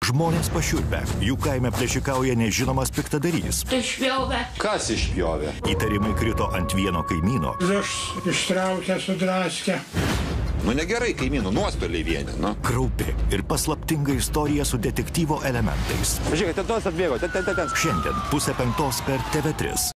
Žmonės pašiurpę, jų kaime plėšikauja nežinomas piktadarys. Išpjovė. Kas išpjovė? Įtarimai krito ant vieno kaimyno. Aš ištraukė, sudraskė. Nu negerai, kaimynų, nuostoliai vieni, nu. Kraupi ir paslaptinga istorija su detektyvo elementais. Žiūrėk, ten tos atbėgo, ten. Šiandien 4:30 per TV3.